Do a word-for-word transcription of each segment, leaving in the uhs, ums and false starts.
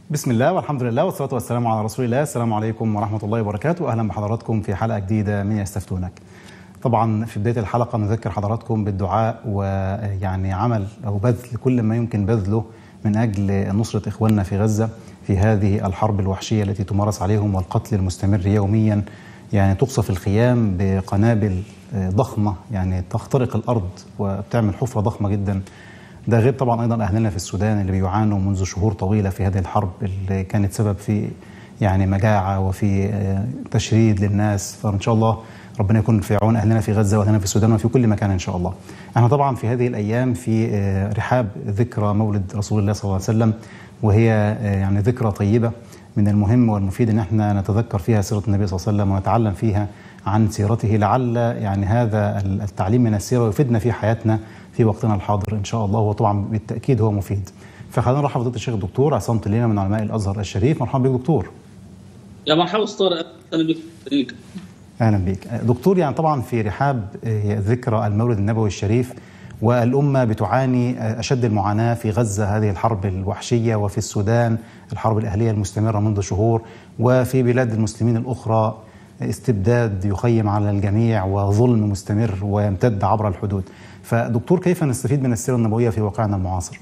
بسم الله والحمد لله والصلاة والسلام على رسول الله. السلام عليكم ورحمة الله وبركاته، أهلا بحضراتكم في حلقة جديدة من يستفتونك. طبعا في بداية الحلقة نذكر حضراتكم بالدعاء ويعني عمل أو بذل كل ما يمكن بذله من أجل نصرة إخواننا في غزة في هذه الحرب الوحشية التي تمارس عليهم والقتل المستمر يوميا. يعني تقصف الخيام بقنابل ضخمة يعني تخترق الأرض وبتعمل حفرة ضخمة جدا. ده غير طبعا ايضا اهلنا في السودان اللي بيعانوا منذ شهور طويله في هذه الحرب اللي كانت سبب في يعني مجاعه وفي تشريد للناس. فان شاء الله ربنا يكون في عون اهلنا في غزه واهلنا في السودان وفي كل مكان ان شاء الله. احنا طبعا في هذه الايام في رحاب ذكرى مولد رسول الله صلى الله عليه وسلم، وهي يعني ذكرى طيبه من المهم والمفيد ان احنا نتذكر فيها سيره النبي صلى الله عليه وسلم ونتعلم فيها عن سيرته، لعل يعني هذا التعليم من السيره يفيدنا في حياتنا في وقتنا الحاضر ان شاء الله، وطبعا بالتاكيد هو مفيد. فخلينا نرحب بفضيله الشيخ الدكتور عصام طليمه من علماء الازهر الشريف. مرحبا بك دكتور. يا مرحبا استاذ، اهلا بك. اهلا بك دكتور. يعني طبعا في رحاب ذكرى المولد النبوي الشريف والامه بتعاني اشد المعاناه في غزه هذه الحرب الوحشيه، وفي السودان الحرب الاهليه المستمره منذ شهور، وفي بلاد المسلمين الاخرى استبداد يخيم على الجميع وظلم مستمر ويمتد عبر الحدود. فدكتور، كيف نستفيد من السيرة النبوية في واقعنا المعاصر؟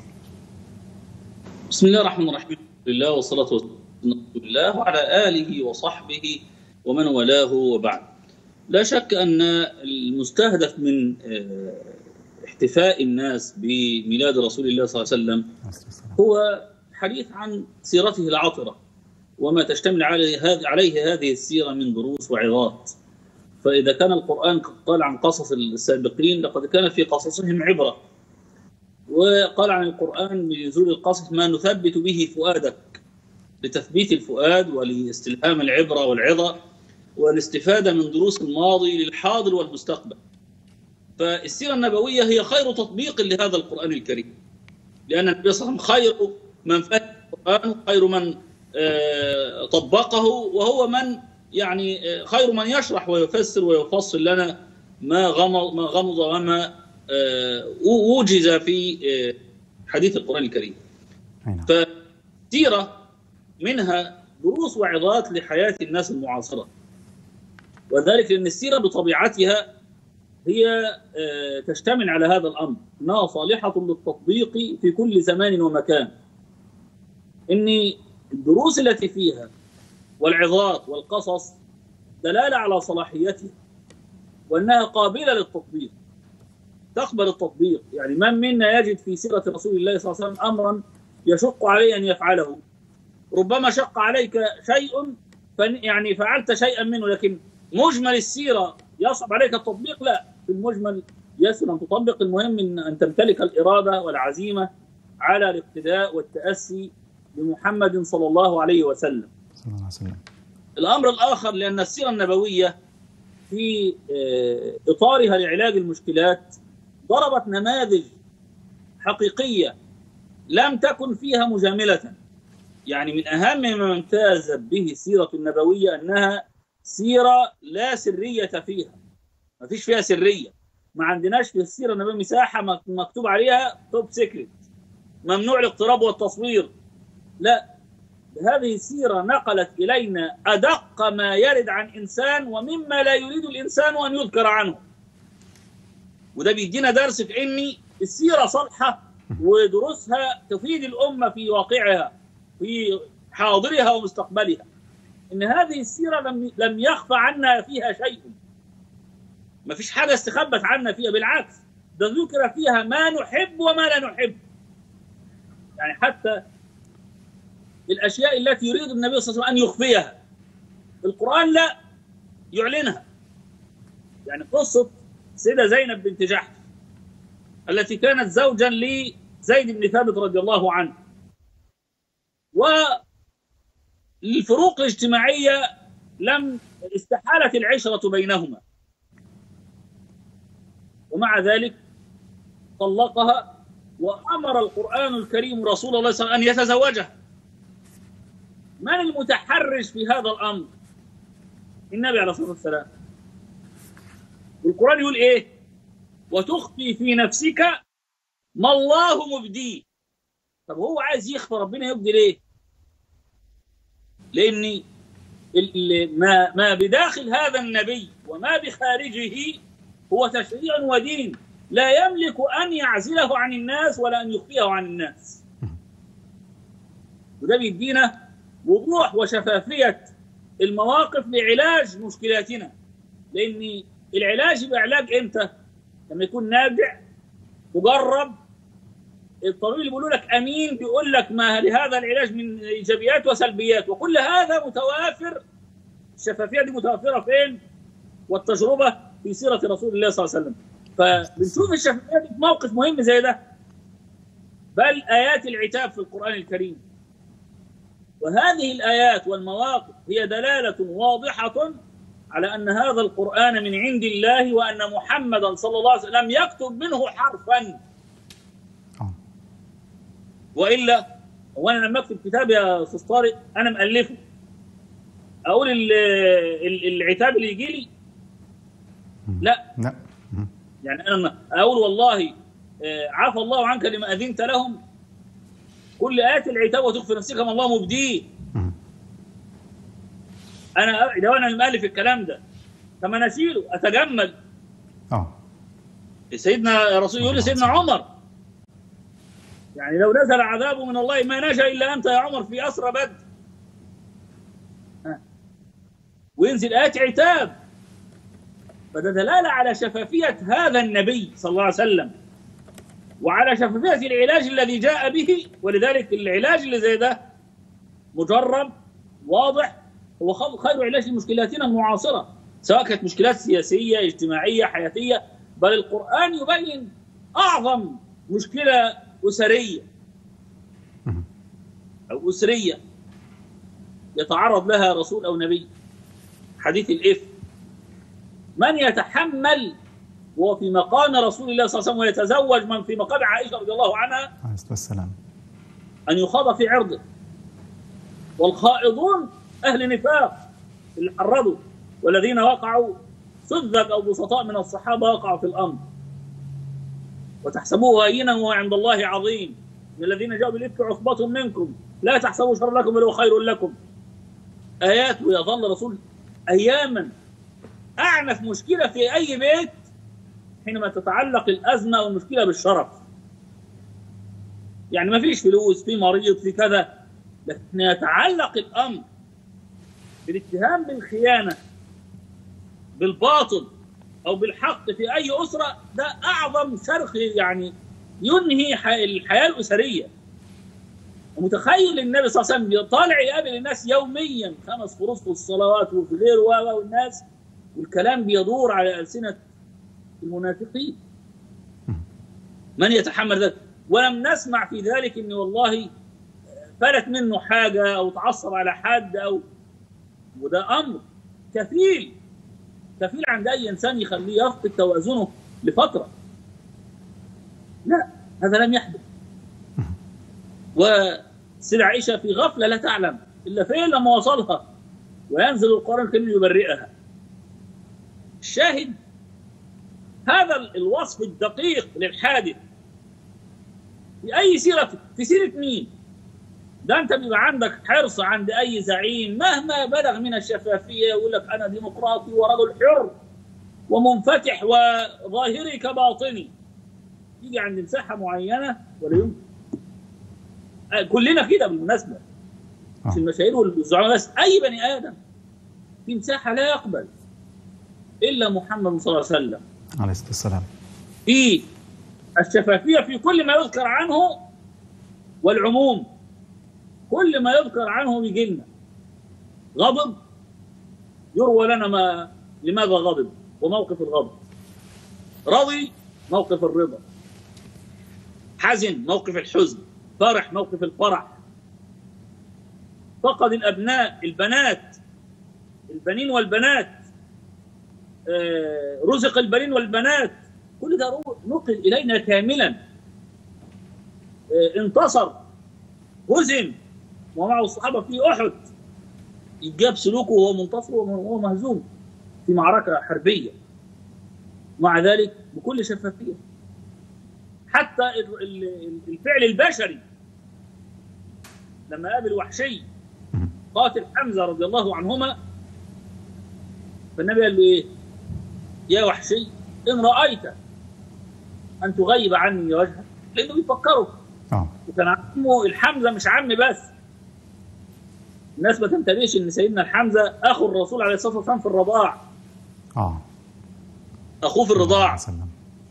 بسم الله الرحمن الرحيم، الحمد لله والصلاة والسلام على رسول الله وعلى آله وصحبه ومن والاه وبعد. لا شك أن المستهدف من احتفاء الناس بميلاد رسول الله صلى الله عليه وسلم هو الحديث عن سيرته العطرة وما تشتمل عليه هذه السيرة من دروس وعظات. فإذا كان القرآن قال عن قصص السابقين لقد كان في قصصهم عبرة، وقال عن القرآن بنزول القصص ما نثبت به فؤادك، لتثبيت الفؤاد ولاستلهام العبرة والعظة والاستفادة من دروس الماضي للحاضر والمستقبل. فالسيرة النبوية هي خير تطبيق لهذا القرآن الكريم، لأن النبي صلى الله عليه وسلم خير من فهم القرآن وخير من طبقه، وهو من يعني خير من يشرح ويفسر ويفصل لنا ما غمض ما غمض وما وجز في حديث القرآن الكريم. فسيرة منها دروس وعظات لحياة الناس المعاصرة، وذلك لأن السيرة بطبيعتها هي تشتمل على هذا الأمر، أنها صالحة للتطبيق في كل زمان ومكان. إن الدروس التي فيها والعظات والقصص دلالة على صلاحيتها وأنها قابلة للتطبيق، تقبل التطبيق. يعني من منا يجد في سيرة رسول الله صلى الله عليه وسلم أمرا يشق عليه أن يفعله؟ ربما شق عليك شيء يعني فعلت شيئا منه، لكن مجمل السيرة يصعب عليك التطبيق؟ لا، في المجمل يسهل أن تطبق. المهم أن تمتلك الإرادة والعزيمة على الاقتداء والتأسي بمحمد صلى الله عليه وسلم. صلى الله عليه وسلم. الأمر الآخر، لأن السيرة النبوية في إطارها لعلاج المشكلات ضربت نماذج حقيقية لم تكن فيها مجاملة. يعني من أهم ما امتاز به السيرة النبوية أنها سيرة لا سرية فيها، ما فيش فيها سرية. ما عندناش في السيرة النبوية مساحة مكتوب عليها توب سيكريت، ممنوع الاقتراب والتصوير. لا، هذه السيرة نقلت إلينا أدق ما يرد عن إنسان ومما لا يريد الإنسان أن يذكر عنه. وده بيدينا درس في إن السيرة صالحة ودروسها تفيد الأمة في واقعها في حاضرها ومستقبلها. إن هذه السيرة لم لم يخفى عنا فيها شيء، ما فيش حاجة استخبت عنا فيها، بالعكس ده ذكر فيها ما نحب وما لا نحب. يعني حتى الأشياء التي يريد النبي صلى الله عليه وسلم أن يخفيها القرآن لا يعلنها. يعني قصة سيدة زينب بنت جحش التي كانت زوجا لزيد بن ثابت رضي الله عنه، والفروق الاجتماعية لم استحالت العشرة بينهما، ومع ذلك طلقها وأمر القرآن الكريم رسول الله صلى الله عليه وسلم أن يتزوجها. من المتحرج في هذا الأمر؟ النبي عليه الصلاة والسلام. القرآن يقول إيه؟ وتخفي في نفسك ما الله مبديه. طب هو عايز يخفى، ربنا يبدي ليه؟ لأن ما ما بداخل هذا النبي وما بخارجه هو تشريع ودين لا يملك أن يعزله عن الناس ولا أن يخفيه عن الناس. وده بيدينا وضوح وشفافية المواقف لعلاج مشكلاتنا، لأن العلاج يبقى علاج إمتى؟ لما يكون ناجع مجرب، الطبيب اللي بيقول لك أمين بيقول لك ما لهذا العلاج من إيجابيات وسلبيات، وكل هذا متوافر. الشفافية دي متوفرة فين؟ والتجربة في سيرة رسول الله صلى الله عليه وسلم. فبنشوف الشفافية دي في موقف مهم زي ده، بل آيات العتاب في القرآن الكريم. وهذه الآيات والمواقف هي دلالة واضحة على أن هذا القرآن من عند الله، وأن محمدا صلى الله عليه وسلم لم يكتب منه حرفا. وإلا وأنا لما أكتب كتاب يا أستاذ طارق أنا مألفه، أقول العتاب اللي يجي لي لا لا يعني أنا أقول والله عفى الله عنك لما أذنت لهم، كل آيات العتاب وتخفي نفسك ما الله مبديه. أنا لو أنا المؤلف الكلام ده طب أنا أشيله أتجمل. اه سيدنا رسول يقول لسيدنا عمر يعني لو نزل عذاب من الله ما نجا إلا أنت يا عمر في أسرى بدر، وينزل آيات عتاب. فده دلالة على شفافية هذا النبي صلى الله عليه وسلم وعلى شفافية العلاج الذي جاء به. ولذلك العلاج اللي زي ده مجرب واضح، هو خير علاج لمشكلاتنا المعاصرة، سواء كانت مشكلات سياسية اجتماعية حياتية، بل القرآن يبين أعظم مشكلة أسرية أو أسرية يتعرض لها رسول أو نبي، حديث الإفك. من يتحمل وهو في مقام رسول الله صلى الله عليه وسلم ويتزوج من في مقام عائشة رضي الله عنها عليه الصلاة والسلام أن يخاض في عرضه؟ والخائضون أهل نفاق اللي حرضوا، والذين وقعوا سذج أو بسطاء من الصحابة وقعوا في الأمر. وتحسبوه هينا وهو عند الله عظيم، من الذين جاءوا بالإفك عصبة منكم لا تحسبوا شر لكم بل هو خير لكم. آيات. ويظل رسول أياما. أعنف مشكلة في أي بيت حينما تتعلق الأزمة والمشكلة بالشرف، يعني ما فيش فلوس، في مريض، في كذا، لكن يتعلق الأمر بالاتهام بالخيانة بالباطل أو بالحق في أي أسرة، ده أعظم شرخ يعني ينهي الحياة الأسرية. ومتخيل النبي صلى الله عليه وسلم يطالع يقابل الناس يوميا خمس فروض في الصلوات وفي غير والناس، والكلام بيدور على ألسنة المنافقين. من يتحمل ذلك؟ ولم نسمع في ذلك إن والله فلت منه حاجة أو تعصب على حد أو، وده أمر كفيل كفيل عند أي إنسان يخليه يفقد توازنه لفترة. لا، هذا لم يحدث. وسيدة عائشة في غفلة لا تعلم إلا فين لما وصلها وينزل القرآن الكريم يبرئها. الشاهد هذا الوصف الدقيق للحادث في أي سيرة، في سيرة مين؟ ده أنت بيبقى عندك حرص عند أي زعيم مهما بلغ من الشفافية، يقول لك أنا ديمقراطي ورجل حر ومنفتح وظاهري كباطني. يجي عند مساحة معينة ولا يمكن. كلنا كده بالمناسبة، مش المشاهير والزعماء بس، أي بني آدم في مساحة لا يقبل إلا محمد صلى الله عليه وسلم عليه الصلاة والسلام في الشفافية في كل ما يذكر عنه، والعموم كل ما يذكر عنه بيجي لنا. غضب يروى لنا ما لماذا غضب وموقف الغضب، رضي موقف الرضا، حزن موقف الحزن، فرح موقف الفرح، فقد الأبناء البنات البنين والبنات، آه رزق البنين والبنات، كل ده نقل إلينا كاملا. آه انتصر، هزم ومعه الصحابة في أحد، يجاب سلوكه وهو منتصر وهو مهزوم في معركة حربية، مع ذلك بكل شفافية. حتى الفعل البشري لما قابل وحشي يقاتل حمزة رضي الله عنهما. فالنبي قال له إيه؟ يا وحشي إن رأيت أن تغيب عني وجهك، لأنه بيفكروا اه وكان عمه الحمزة مش عم بس. الناس ما تنتبهش إن سيدنا الحمزة أخو الرسول عليه الصلاة والسلام في الرضاع. اه أخوه في الرضاع. وسلم.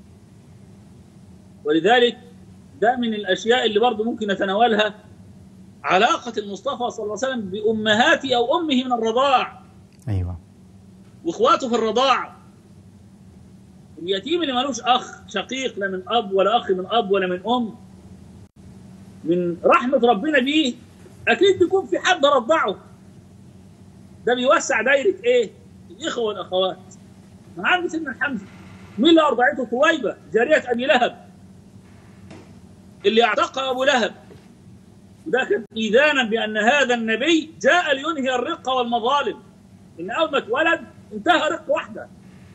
ولذلك ده من الأشياء اللي برضه ممكن نتناولها، علاقة المصطفى صلى الله عليه وسلم بأمهاته أو أمه من الرضاع. ايوه. وإخواته في الرضاع. اليتيم اللي مالوش أخ شقيق لا من أب ولا أخ من أب ولا من أم، من رحمة ربنا بيه أكيد يكون في حد رضعه. ده بيوسع دايرة إيه؟ الإخوة والأخوات. من عند سيدنا الحمزة مين اللي أرضعته؟ ثويبة جارية أبي لهب اللي اعتقها أبو لهب. وده كان إيذانا بأن هذا النبي جاء لينهي الرق والمظالم، إن أول ما اتولد انتهى رق واحدة.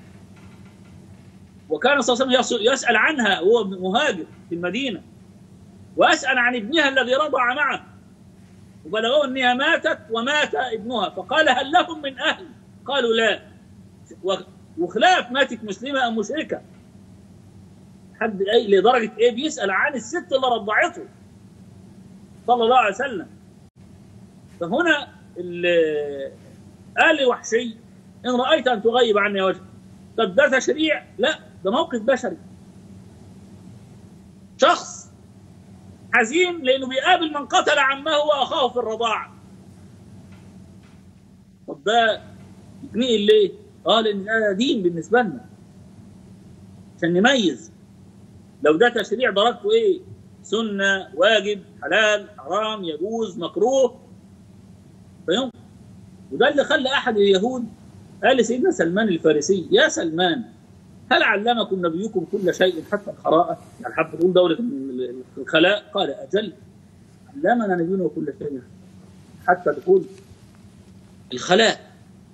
وكان صلى الله عليه وسلم يسأل عنها وهو مهاجر في المدينة، وأسأل عن ابنها الذي رضع معه، وبلغوا أنها ماتت ومات ابنها، فقال هل لهم من أهل؟ قالوا لا. وخلاف ماتت مسلمة أم مشركة، حد أي لدرجة إيه بيسأل عن الست اللي رضعته صلى الله عليه وسلم. فهنا قال لوحشي إن رأيت أن تغيب عني وجهك. طب ده تشريع؟ لا، ده موقف بشري. شخص حزين لأنه بيقابل من قتل عمه وأخاه في الرضاعة. طب ده يتنقل ليه؟ اه لأن ده دين بالنسبة لنا عشان نميز. لو ده تشريع درجته إيه؟ سنة، واجب، حلال، حرام، يجوز، مكروه، فيمكن. وده اللي خلى أحد اليهود قال لسيدنا سلمان الفارسي يا سلمان هل علمكم نبيكم كل شيء حتى الخراءة؟ يعني حتى تقول دولة الخلاء. قال أجل، علمنا نبينا كل شيء حتى تقول الخلاء.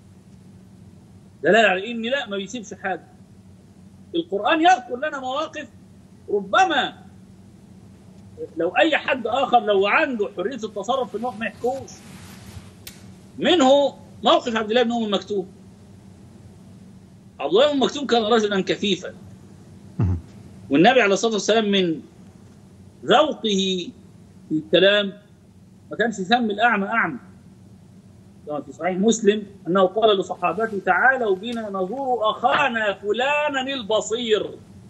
دلالة على إن لا ما بيسيبش حاجة. القرآن يذكر لنا مواقف ربما لو أي حد آخر لو عنده حرية التصرف في الموقف ما يحكوش. منه موقف عبد الله بن أم مكتوم. عبد الله بن مكتوم كان رجلا كفيفا، والنبي عليه الصلاة والسلام من ذوقه في الكلام ما كانش يسمي الأعمى أعمى. كما في صحيح مسلم أنه قال لصحابته تعالوا بنا نزور أخانا فلانا البصير.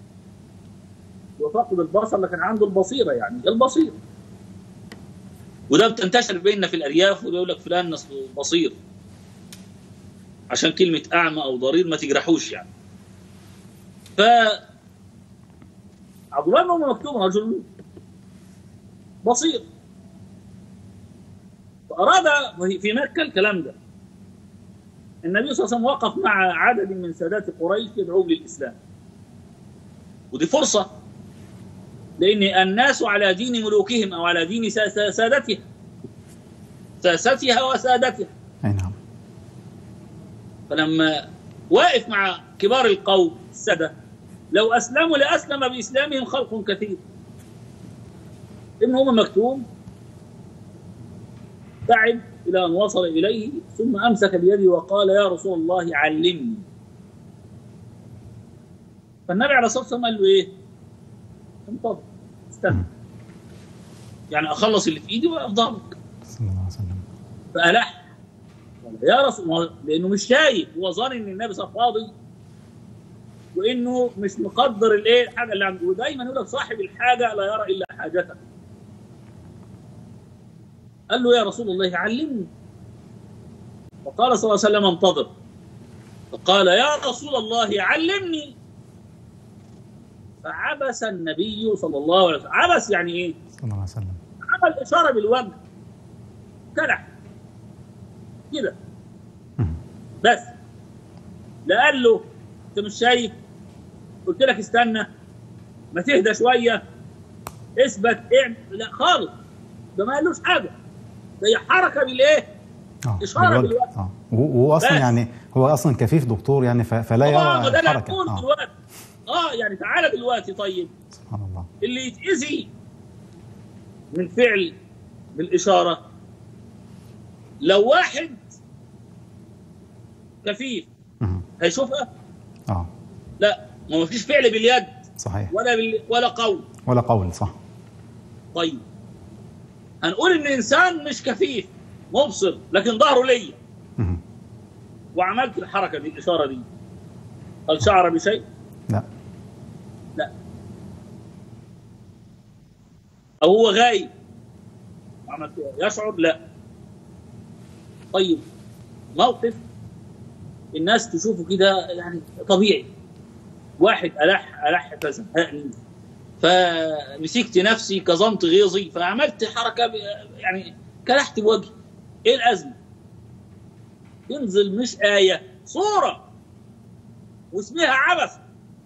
وفقد البصر لكن عنده البصيرة، يعني البصير. وده بتنتشر بيننا في الأرياف، وده يقول لك فلان نصله بصير عشان كلمة أعمى أو ضرير ما تجرحوش يعني. ف عبد الله بن أم مكتوم رجل بصير، فأراد في مكة الكلام ده. النبي صلى الله عليه وسلم وقف مع عدد من سادات قريش يدعوهم للإسلام، ودي فرصة، لأن الناس على دين ملوكهم أو على دين سادتها ساستها وسادتها. أي نعم. فلما واقف مع كبار القوم السادة لو أسلموا لأسلم بإسلامهم خلق كثير. ابن أم مكتوم تعب إلى أن وصل إليه ثم أمسك بيده وقال يا رسول الله علمني. فالنبي عليه الصلاة والسلام قال له إيه؟ انتظر استنى، يعني أخلص اللي في إيدي وأفضلك. صلى الله عليه وسلم. فألح يا رسول الله، لأنه مش شايف، هو ظن إن النبي صلى الله عليه وسلم فاضي وإنه مش مقدر الإيه الحاجة اللي عنده. ودايما يقول لك صاحب الحاجة لا يرى إلا حاجته. قال له يا رسول الله علمني. فقال صلى الله عليه وسلم انتظر. فقال يا رسول الله علمني. فعبس النبي صلى الله عليه وسلم. عبس يعني ايه؟ صلى الله عليه وسلم. عمل اشاره بالوجه، كلح كده بس. لا قال له انت مش شايف؟ قلت لك استنى، ما تهدى شويه، اثبت، اعمل. لا خالص، ده ما قالوش حاجه، ده هي حركه بالايه؟ اه اشاره بالوجه. اه وهو اصلا يعني هو اصلا كفيف دكتور يعني فلا يرى ده الحركه. اه دلوقتي اه يعني تعالى دلوقتي. طيب سبحان الله، اللي يتأذي من فعل بالإشارة لو واحد كفيف مم. هيشوفها؟ اه لا، ما فيش فعل باليد صحيح، ولا بال... ولا قول. ولا قول، صح. طيب هنقول ان انسان مش كفيف مبصر لكن ظهره ليا، مم. وعملت الحركه دي الاشاره دي، هل شعر بشيء؟ لا. لا. او هو غايب عملت يشعر؟ لا. طيب موقف الناس تشوفه كده يعني طبيعي، واحد ألح ألح فزهقني فمسكت نفسي كظمت غيظي فعملت حركة يعني كلحت بوجهي، إيه الأزمة؟ ينزل مش آية، صورة واسمها عبث.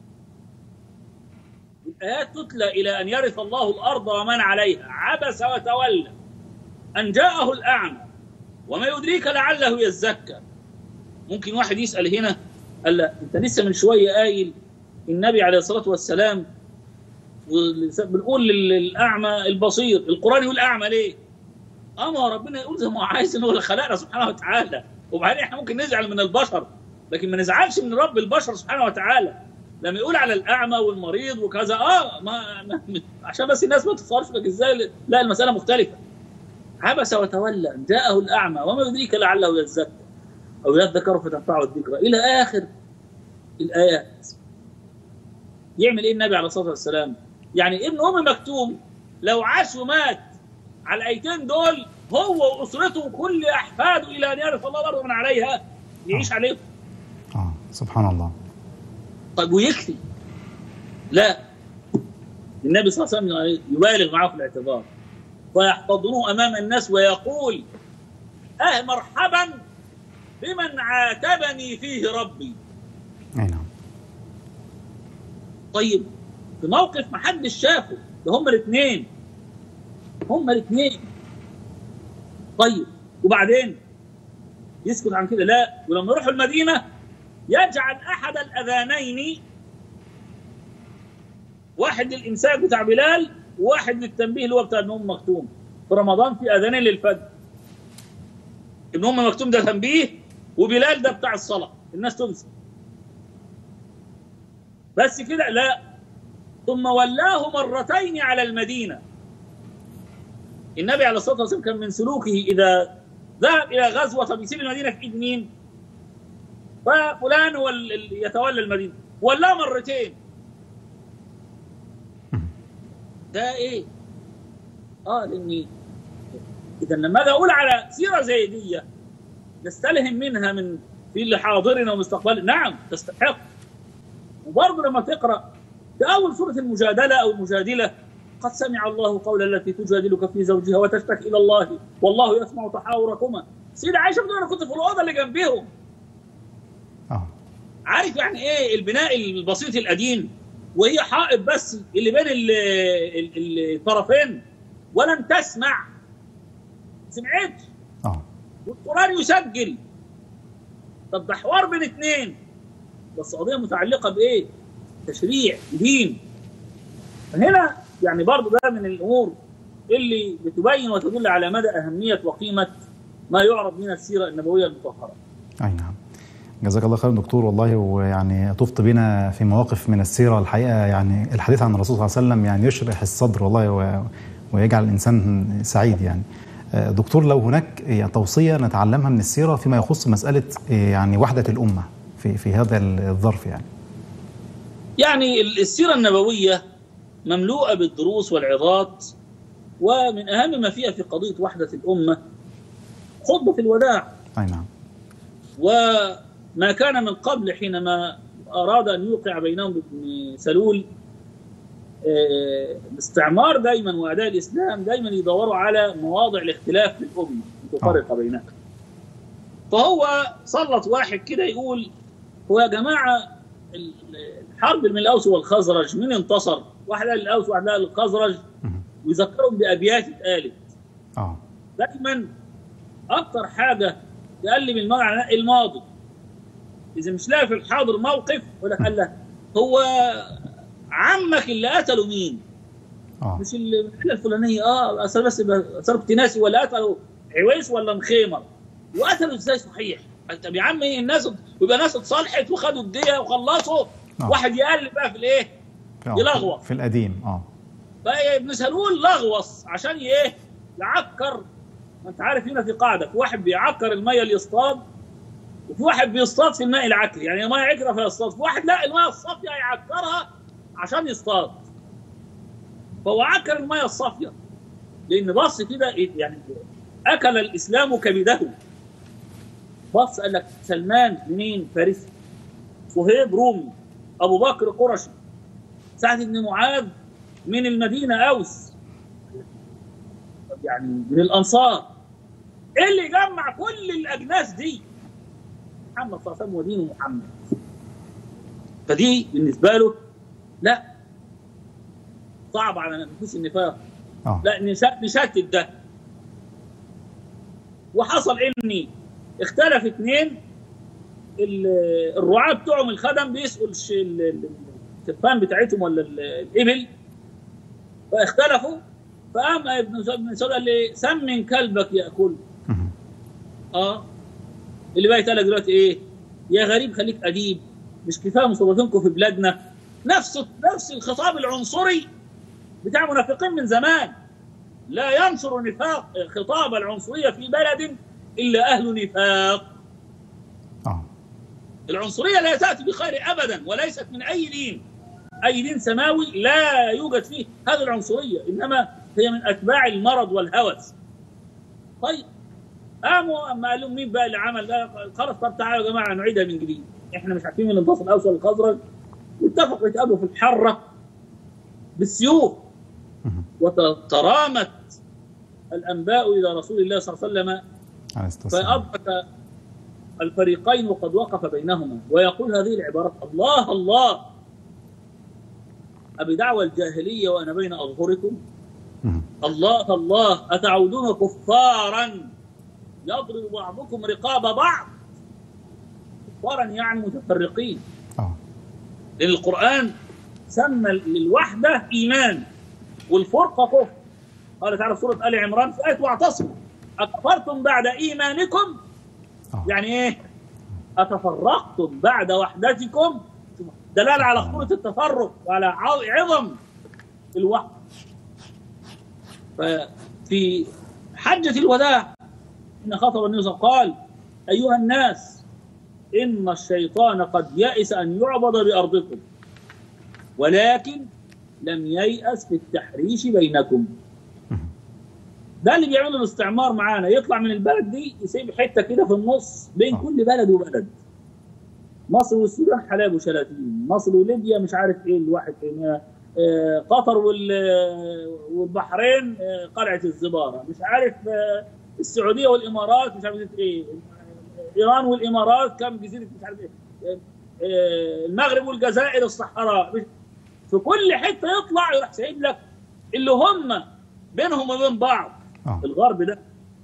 الآيات تتلى إلى أن يرث الله الأرض ومن عليها، عبس وتولى أن جاءه الأعمى وما يدريك لعله يزكى. ممكن واحد يسأل هنا، قال لا أنت لسه من شوية قايل النبي عليه الصلاة والسلام بنقول للأعمى البصير، القرآن يقول أعمى ليه؟ أما ربنا يقول زي ما هو عايز، إنه اللي خلقنا سبحانه وتعالى. وبعدين إحنا ممكن نزعل من البشر لكن ما نزعلش من رب البشر سبحانه وتعالى لما يقول على الأعمى والمريض وكذا. آه ما, ما عشان بس الناس ما تفكرش لك إزاي، لا المسألة مختلفة. عبس وتولى أن جاءه الأعمى وما يدريك لعله يزكى أو يذكر فتنفعه الذكرى إلى آخر الآيات. يعمل إيه النبي عليه الصلاة والسلام؟ يعني ابن أم مكتوم لو عاش ومات على الآيتين دول هو وأسرته وكل أحفاده إلى أن يرث الله الأرض من عليها يعيش عليهم. آه سبحان الله. طيب ويكفي؟ لا، النبي صلى الله عليه وسلم يبالغ معه في الاعتذار فيحتضنه أمام الناس ويقول أه مرحبا بمن عاتبني فيه ربي. أي نعم. طيب في موقف ما حدش شافه، ده هم الاثنين هم الاثنين طيب وبعدين يسكت عن كده؟ لا. ولما يروحوا المدينة يجعل أحد الأذانين، واحد للإمساك بتاع بلال وواحد للتنبيه اللي هو بتاع ابن أم مكتوم. في رمضان في أذانين للفجر، ابن أم مكتوم ده تنبيه وبلال ده بتاع الصلاة، الناس تنسى. بس كده؟ لا. ثم ولاه مرتين على المدينة. النبي عليه الصلاة والسلام كان من سلوكه إذا ذهب إلى غزوة بيسيب المدينة في إيد مين؟ ففلان هو اللي يتولى المدينة، ولاه مرتين. ده إيه؟ آه لأني إذا لما أجي أقول على سيرة زي دي نستلهم منها من في اللي حاضرنا ومستقبلنا، نعم تستحق. وبرضه لما تقرأ في أول سورة المجادلة أو المجادلة، قد سمع الله قول التي تجادلك في زوجها وتشتكي إلى الله والله يسمع تحاوركما. سيدة عائشة بتقول أنا كنت في الأوضة اللي جنبهم. آه. عارف يعني إيه البناء البسيط القديم وهي حائط بس اللي بين الطرفين ولن تسمع، ما سمعتش. آه. والقرآن يسجل. طب ده حوار بين اثنين بس قضية متعلقة بإيه؟ تشريع دين. فهنا يعني برضو ده من الأمور اللي بتبين وتدل على مدى أهمية وقيمة ما يعرض من السيرة النبوية المطهرة. أي نعم. جزاك الله خير دكتور، والله ويعني طفت بنا في مواقف من السيرة الحقيقة. يعني الحديث عن الرسول صلى الله عليه وسلم يعني يشرح الصدر والله ويجعل الإنسان سعيد. يعني دكتور لو هناك توصية نتعلمها من السيرة فيما يخص مسألة يعني وحدة الأمة في في هذا الظرف. يعني يعني السيرة النبوية مملوءة بالدروس والعظات، ومن أهم ما فيها في قضية وحدة الأمة خطبة الوداع. أي نعم. وما كان من قبل حينما أراد أن يوقع بينهم بن سلول الاستعمار دايما وأعداء الإسلام دايما يدوروا على مواضع الاختلاف في الأمة تفرق بينها. فهو سلط واحد كده يقول هو يا جماعة الحرب من الأوس والخزرج مين انتصر؟ واحد قال الأوس وواحد قال الخزرج، ويذكرهم بأبيات اتقالت. اه دايما أكتر حاجة تقلب المعنى الماضي. إذا مش لاقي في الحاضر موقف يقول لك الله هو عمك اللي قتله مين؟ اه مش العيله الفلانيه. اه اصل بس اصل ناسي ولا قتله عويس ولا مخيمر. وقتلوا ازاي صحيح؟ طب يا عم الناس ويبقى ناس اتصالحت وخدوا الديه وخلصوا، آه. واحد يقلب بقى في الايه؟ يلغوص في القديم. اه فابن سلول لغوص عشان ايه؟ يعكر. ما انت عارف هنا في قاعده، في واحد بيعكر الميه اللي يصطاد، وفي واحد بيصطاد في الماء العكر، يعني الميه عكره فيصطاد، في واحد لا الميه الصافيه يعكرها عشان يصطاد. فهو عكر الميه الصافيه لان بص كده يعني اكل الاسلام كبده. بص قال لك سلمان منين؟ فارسي، صهيب رومي، ابو بكر قرشي، سعد بن معاذ من المدينه اوس، يعني من الانصار. ايه اللي جمع كل الاجناس دي؟ محمد صلى الله عليه وسلم ودين محمد. فدي بالنسبه له لا صعب على نفوس النفاق. اه لا نشتت ده. وحصل اني اختلف اثنين الرعاة بتوعهم الخدم بيسقوا السفان بتاعتهم ولا الابل، فاختلفوا. فقام ابن مسعود قال لي سمن كلبك ياكل. اه اللي بقى يتقال دلوقتي ايه؟ يا غريب خليك اديب، مش كفايه مصابتكم في بلادنا؟ نفس نفس الخطاب العنصري بتاع منافقين من زمان. لا ينشر نفاق خطاب العنصريه في بلد الا اهل نفاق. اه العنصريه لا تاتي بخير ابدا، وليست من اي دين. اي دين سماوي لا يوجد فيه هذه العنصريه، انما هي من اتباع المرض والهوس. طيب قاموا اما قال لهم مين بقى اللي عمل ده؟ خلاص طب تعالوا يا جماعه نعيدها من جديد، احنا مش عارفين مين اللي انتصر الاوس ولا الخزرج. واتفقوا يتقابلوا في الحره بالسيوف. وترامت الانباء الى رسول الله صلى الله عليه وسلم، فادرك الفريقين وقد وقف بينهما ويقول هذه العبارات: الله الله أبدعوى الجاهلية وأنا بين أظهركم؟ الله الله أتعودون كفارا يضرب بعضكم رقاب بعض؟ كفارا يعني متفرقين. لأن القرآن سمى الوحدة إيمان والفرقة كفر. قال تعالى في سورة آل عمران في آية واعتصموا أكفرتم بعد إيمانكم، يعني إيه؟ أتفرقتم بعد وحدتكم. دلالة على خطورة التفرق وعلى عظم الوحدة. ففي حجة الوداع إن خطب النبي صلى الله عليه وسلم قال: أيها الناس إن الشيطان قد يئس أن يعبد بأرضكم ولكن لم ييأس في التحريش بينكم. ده اللي بيعمله الاستعمار معانا، يطلع من البلد دي يسيب حتة كده في النص بين كل بلد وبلد. مصر والسودان حلاب وشلاتين، مصر وليبيا مش عارف ايه الواحد ايه، آه قطر والبحرين آه قلعة الزبارة، مش عارف آه السعودية والامارات مش عارف ايه، ايران والامارات كم جزيرة مش عارف ايه، آه المغرب والجزائر الصحراء. في كل حتة يطلع يروح سايب لك اللي هم بينهم وبين بعض. آه. الغرب ده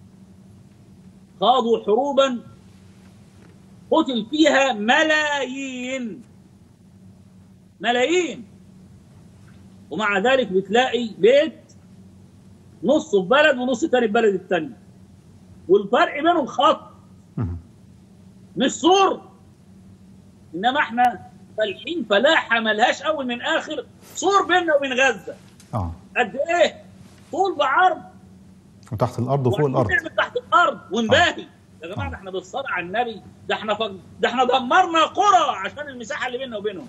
خاضوا حروبا قتل فيها ملايين ملايين، ومع ذلك بتلاقي بيت نصه في بلد ونص تاني في بلد التاني، والفرق بينهم خط مش سور. انما احنا فالحين فلاحه ملهاش اول من اخر، سور بيننا وبين غزه. اه قد ايه؟ طول بعرض، وتحت الارض وفوق الارض. تحت الارض ونباهي. يا جماعه ده احنا بالصلاه على النبي، ده احنا ف... ده احنا دمرنا قرى عشان المساحه اللي بيننا وبينهم.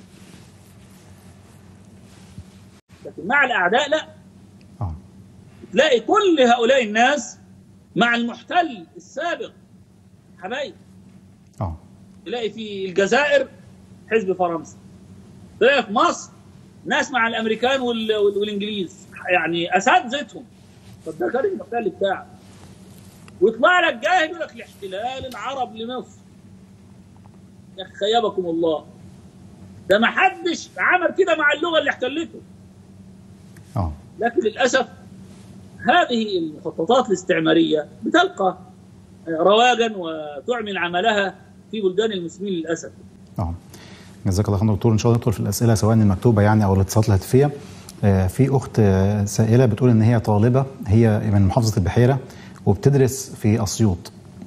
لكن مع الاعداء لا. اه تلاقي كل هؤلاء الناس مع المحتل السابق حبايب. اه تلاقي في الجزائر حزب فرنسا، تلاقي في مصر ناس مع الامريكان وال... والانجليز، يعني اساتذتهم. طب ده كان المحتل بتاعك، ويطلع لك جاهل يقول لك الاحتلال العرب لمصر. يا اخي خيبكم الله، ده ما حدش عمل كده مع اللغه اللي احتلته. اه لكن للاسف هذه المخططات الاستعماريه بتلقى رواجا وتعمل عملها في بلدان المسلمين للاسف. اه جزاك الله خير دكتور. ان شاء الله ندخل في الاسئله سواء المكتوبه يعني او الاتصالات الهاتفيه. في اخت سائله بتقول ان هي طالبه، هي من محافظه البحيره وبتدرس في اسيوط،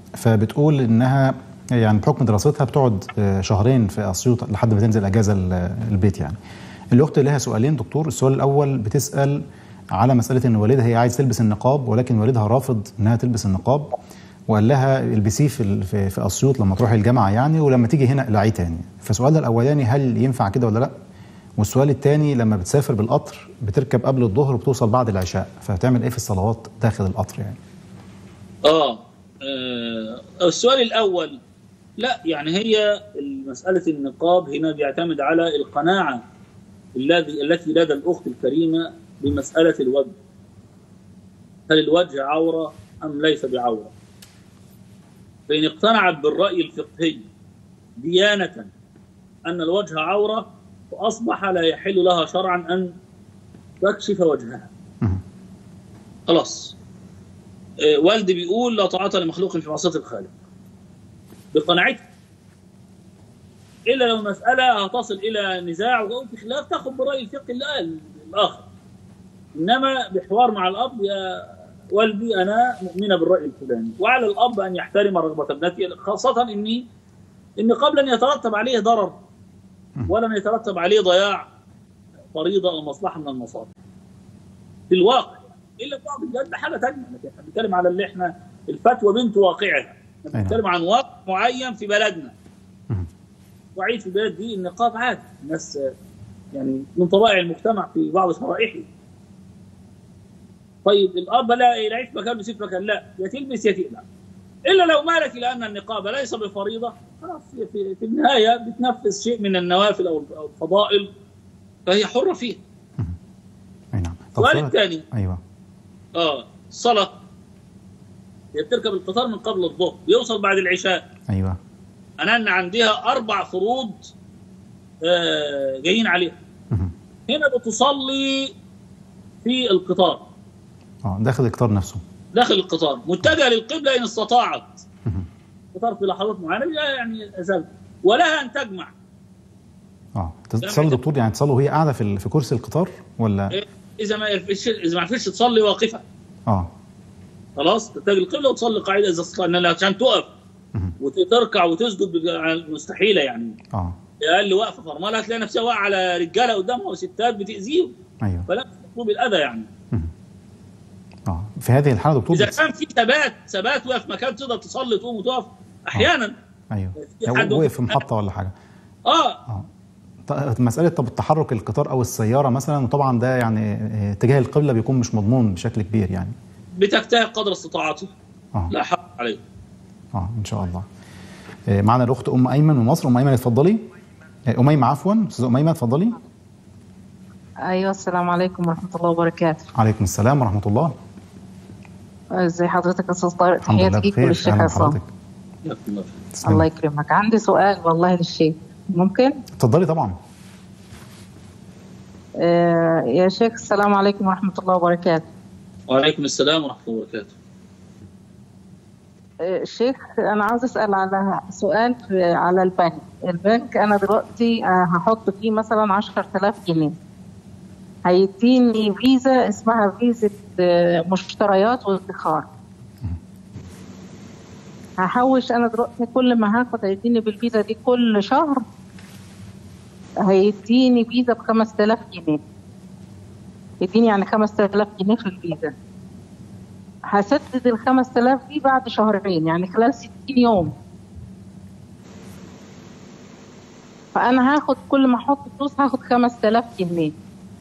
فبتقول انها يعني بحكم دراستها بتقعد شهرين في اسيوط لحد ما تنزل اجازه البيت يعني. الاخت لها سؤالين دكتور. السؤال الاول بتسال على مساله ان والدها هي عايز تلبس النقاب ولكن والدها رافض انها تلبس النقاب، وقال لها البسيه في في اسيوط لما تروحي الجامعه يعني، ولما تيجي هنا اقلعيه تاني. فسؤالها الاولاني هل ينفع كده ولا لا؟ والسؤال الثاني لما بتسافر بالقطر بتركب قبل الظهر وبتوصل بعد العشاء، فهتعمل ايه في الصلوات داخل القطر يعني؟ اه, آه السؤال الاول لا، يعني هي مساله النقاب هنا بيعتمد على القناعه الذي التي لدى الاخت الكريمه بمساله الوجه. هل الوجه عوره ام ليس بعوره؟ فان اقتنعت بالراي الفقهي ديانه ان الوجه عوره فاصبح لا يحل لها شرعا ان تكشف وجهها. خلاص. آه والدي بيقول لا طاعه لمخلوق في معصيه الخالق. بقناعتها. الا لو مساله هتصل الى نزاع وفي خلاف تاخذ براي الفقه الاخر. انما بحوار مع الاب يا والدي انا مؤمنه بالراي الفلاني، وعلى الاب ان يحترم رغبه ابنته، خاصه اني ان قبل ان يترتب عليه ضرر ولن يترتب عليه ضياع فريضه او مصلحه من المصالح. في الواقع الا بعض الجد حاجه ثانيه، احنا بنتكلم على اللي احنا الفتوى بنت واقعها، بنتكلم عن واقع معين في بلدنا. وعيد في البلد دي النقاب عادي، الناس يعني من طبائع المجتمع في بعض شرائحه. طيب الاب لا يعيش مكان بيسيب مكان، لا يا تلبس يا تقلع. الا لو مالك الى ان النقاب ليس بفريضه، خلاص في, في النهايه بتنفذ شيء من النوافل او الفضائل فهي حره فيه. اي نعم. السؤال الثاني ايوه اه الصلاه. هي بتركب القطار من قبل الظهر بيوصل بعد العشاء. ايوه. انا ان عندها اربع فروض آه جايين عليها. هنا بتصلي في القطار. اه داخل القطار نفسه. داخل القطار متجهه للقبله ان استطاعت. القطار في لحظات معينه يعني ازال ولها ان تجمع. اه تصلي دكتور يعني تصلي وهي قاعده في في كرسي القطار ولا؟ اذا ما يعرفش اذا ما عرفتش تصلي واقفه. اه خلاص تتجه القبله وتصلي قاعده اذا استطاعت، عشان تقف وتركع وتسجد مستحيله يعني. اه اقل وقفه فرمله هتلاقي نفسها واقعه على رجاله قدامها وستات بتاذيهم. ايوه. فلا مطلوب الاذى يعني. اه في هذه الحاله دكتور اذا كان في ثبات ثبات وقف مكان تقدر تصلي تقوم وتقف احيانا. آه. ايوه وقف في محطه ولا حاجه. اه اه مساله طب التحرك القطار او السياره مثلا، وطبعا ده يعني اتجاه القبله بيكون مش مضمون بشكل كبير يعني. بتجتهد قدر استطاعته. اه لا حق عليه. اه ان شاء الله. معنا الاخت ام ايمن من مصر. ام ايمن اتفضلي. اميمه عفوا، استاذه اميمه اتفضلي. ايوه السلام عليكم ورحمه الله وبركاته. عليكم السلام ورحمه الله. ازي حضرتك يا استاذ طارق؟ تحياتي ليك وللشيخ عصام. الله يكرمك. عندي سؤال والله للشيخ، ممكن؟ اتفضلي طبعا. آه يا شيخ السلام عليكم ورحمه الله وبركاته. وعليكم السلام ورحمه الله وبركاته. شيخ أنا عاوز أسأل على سؤال على البنك. البنك أنا دلوقتي هحط فيه مثلا عشرة آلاف جنيه، هيديني فيزا اسمها فيزا مشتريات وادخار. هحوش أنا دلوقتي كل ما هاخد هيديني بالفيزا دي كل شهر هيديني فيزا بخمس آلاف جنيه، يديني يعني خمس آلاف جنيه في الفيزا. هسدد ال خمس آلاف دي بعد شهرين، يعني خلال ستين يوم. فأنا هاخد كل ما أحط فلوس هاخد خمس آلاف جنيه.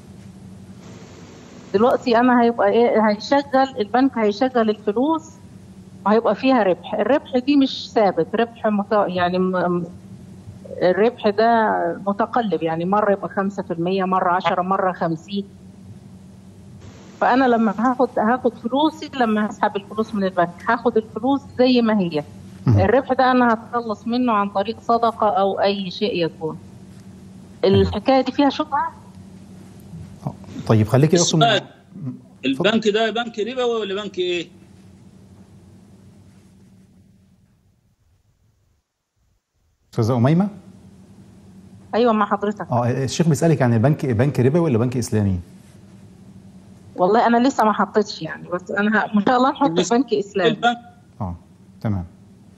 دلوقتي أنا هيبقى إيه؟ هيشغل البنك هيشغل الفلوس وهيبقى فيها ربح. الربح دي مش ثابت، ربح مت... يعني م... الربح ده متقلب، يعني مرة يبقى خمسة في المية، مرة عشرة، مرة خمسين. فأنا لما هاخد هاخد فلوسي، لما هسحب الفلوس من البنك هاخد الفلوس زي ما هي. الربح ده أنا هتخلص منه عن طريق صدقة أو أي شيء يكون. الحكاية دي فيها شبهة؟ طيب خليكي يا أختي. البنك ده بنك ربا ولا بنك إيه؟ أستاذة أميمة؟ أيوة مع حضرتك. اه الشيخ بيسألك عن البنك بنك ربا ولا بنك إسلامي؟ والله أنا لسه ما حطيتش يعني، بس أنا ه... إن شاء الله نحط بنك إسلامي. اه تمام.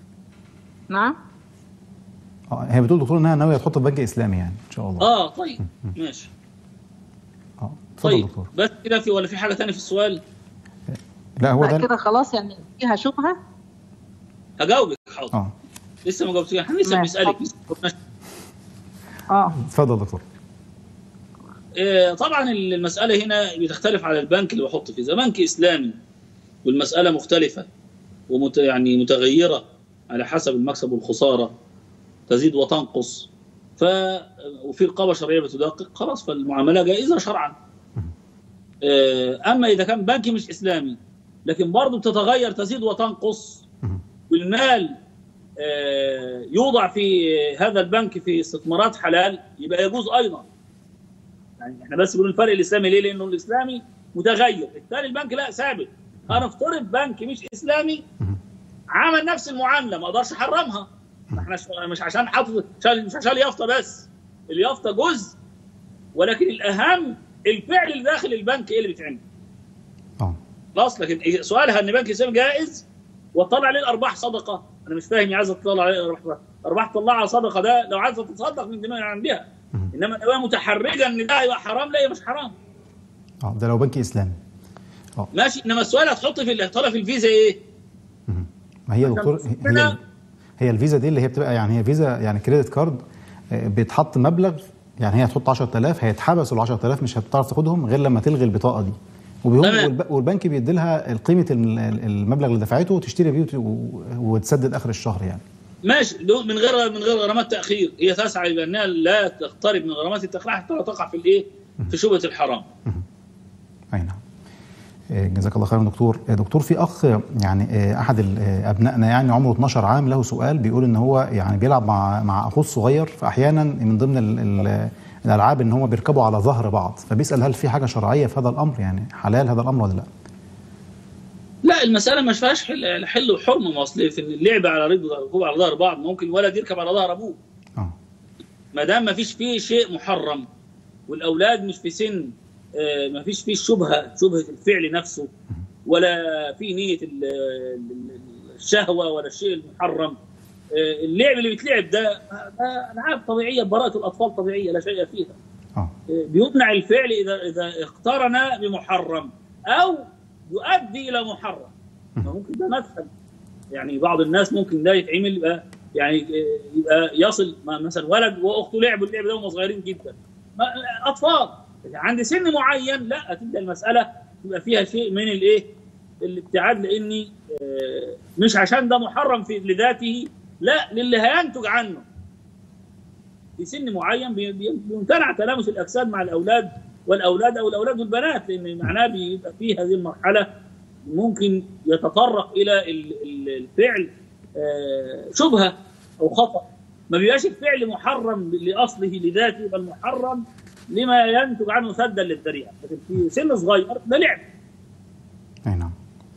نعم. اه هي بتقول دكتور انها ناويه تحط في بنك اسلامي يعني ان شاء الله. اه طيب ماشي. اه اتفضل طيب دكتور. بس كده في ولا في حاجه ثانيه في السؤال؟ لا هو ده كده خلاص يعني فيها شبهه. هجاوبك حاضر. اه لسه ما جاوبتش، احنا لسه بنسالك. اه اتفضل دكتور. آه طبعا المساله هنا بتختلف على البنك اللي بحط فيه. اذا بنك اسلامي والمساله مختلفه ومت يعني متغيره على حسب المكسب والخساره، تزيد وتنقص، ف وفي رقابه شرعيه بتدقق، خلاص فالمعامله جائزه شرعا. اما اذا كان بنك مش اسلامي لكن برضه بتتغير، تزيد وتنقص، والمال يوضع في هذا البنك في استثمارات حلال، يبقى يجوز ايضا. يعني احنا بس بنقول الفرق الاسلامي ليه؟ لانه الاسلامي متغير، الثاني البنك لا ثابت. انا افترض بنك مش اسلامي عمل نفس المعامله، ما اقدرش احرمها. احنا مش عشان حاطط مش عشان اليافطه بس، اليافطه جزء، ولكن الاهم الفعل اللي داخل البنك ايه اللي بيتعمل. اه خلاص. لكن سؤالها ان بنك الاسلامي جائز وطلع عليه الارباح صدقه، انا مش فاهم عايزه تطلع عليه الارباح، ارباح تطلعها صدقه، ده لو عايزه تتصدق من دماغ عندها. انما لو متحرجه ان ده يبقى حرام، لا مش حرام. اه ده لو بنك اسلامي. اه ماشي. انما السؤال هتحط في هتطلع في الفيزا ايه؟ ما هي دكتور هي هي الفيزا دي اللي هي بتبقى يعني هي فيزا يعني كريدت كارد، بيتحط مبلغ، يعني هي هتحط عشرة آلاف، هيتحبسوا ال عشرة آلاف مش هتعرف تاخدهم غير لما تلغي البطاقه دي، والبنك بيدي لها قيمه المبلغ اللي دفعته وتشتري بيه وتسدد اخر الشهر يعني. ماشي، من غير من غير غرامات تاخير. هي تسعى الى انها لا تقترب من غرامات التاخير حتى لا تقع في الايه؟ في شبهه الحرام. اي نعم. جزاك الله خيرا دكتور. دكتور في اخ يعني احد ابنائنا يعني عمره اتناشر عام، له سؤال بيقول ان هو يعني بيلعب مع مع اخوه الصغير، فاحيانا من ضمن ال ال الالعاب ان هم بيركبوا على ظهر بعض، فبيسال هل في حاجه شرعيه في هذا الامر؟ يعني حلال هذا الامر ولا لا؟ لا المساله ما فيهاش حل, حل وحرمه. ما اصل في اللعب على ركوب على ظهر بعض، ممكن الولد يركب على ظهر ابوه. اه ما دام ما فيش فيه شيء محرم والاولاد مش في سن آه ما فيش فيه شبهه شبهه الفعل نفسه، ولا في نيه الشهوه ولا الشيء المحرم. آه اللعب اللي بيتلعب ده العاب طبيعيه، براءه الاطفال طبيعيه لا شيء فيها. اه بيمنع الفعل اذا اذا اقترن بمحرم او يؤدي الى محرم. ممكن ده مدخل، يعني بعض الناس ممكن ده يتعمل يبقى يعني يبقى يصل مثلا ولد واخته لعبوا اللعب ده وهم صغيرين جدا، اطفال عند سن معين لا تبدا المساله يبقى فيها شيء من الايه؟ الابتعاد، لاني مش عشان ده محرم في لذاته، لا للي هينتج عنه. في سن معين بيمتنع تلامس الاجساد مع الاولاد والاولاد او الاولاد والبنات، لان معناه بيبقى في هذه المرحله ممكن يتطرق الى الفعل شبهه او خطا. ما بيبقاش الفعل محرم لاصله لذاته، بل محرم لما ينتج عنه سدا للذريعه، لكن في سن صغير ده لعب. اي نعم.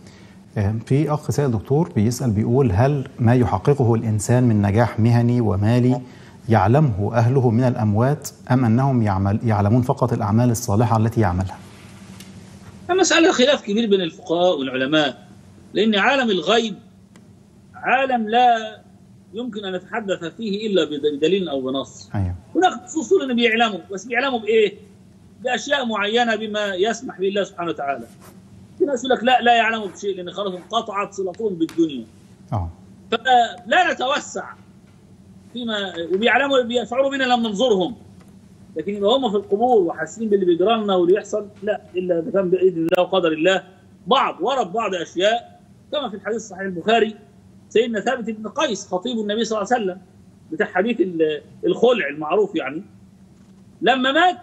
في اخ سائل دكتور بيسال بيقول هل ما يحققه الانسان من نجاح مهني ومالي يعلمه اهله من الاموات ام انهم يعمل يعلمون فقط الاعمال الصالحه التي يعملها؟ مسألة خلاف كبير بين الفقهاء والعلماء، لأن عالم الغيب عالم لا يمكن أن نتحدث فيه إلا بدليل أو بنص. أيوة. هناك خصوص إن بيعلموا، بس بيعلموا بإيه؟ بأشياء معينة بما يسمح به الله سبحانه وتعالى. في ناس يقول لك لا لا يعلموا بشيء لأن خلاص انقطعت صلتهم بالدنيا. أه. فلا نتوسع فيما وبيعلموا بيشعروا بنا لما ننظرهم. لكن يبقى هم في القبور وحاسين باللي بيجرى لنا واللي يحصل، لا الا اذا كان باذن الله وقدر الله. بعض ورد بعض اشياء كما في الحديث الصحيح البخاري، سيدنا ثابت بن قيس خطيب النبي صلى الله عليه وسلم بتاع حديث الخلع المعروف، يعني لما مات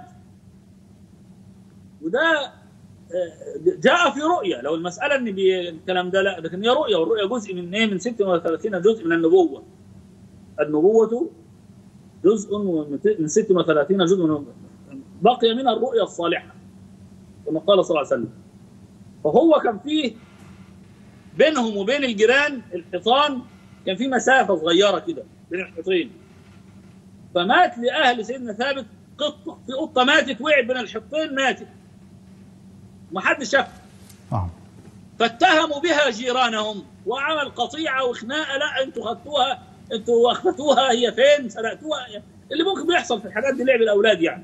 وده جاء في رؤيا. لو المساله ان الكلام ده لا، لكن هي رؤيا، والرؤيا جزء من ايه؟ من ستة وثلاثين جزء من النبوه. النبوه جزء من ستة وثلاثين جزء من بقي منها الرؤيا الصالحه كما قال صلى الله عليه وسلم. فهو كان فيه بينهم وبين الجيران الحيطان، كان في مسافه صغيره كده بين الحيطين. فمات لاهل سيدنا ثابت قطه، في قطه ماتت وقعت بين الحيطين ماتت ما حدش شافها. اه فاتهموا بها جيرانهم وعمل قطيعه وخناقه، لا انتوا خدتوها انتوا اخفتوها، هي فين؟ سرقتوها؟ اللي ممكن بيحصل في الحاجات دي، لعب الاولاد يعني.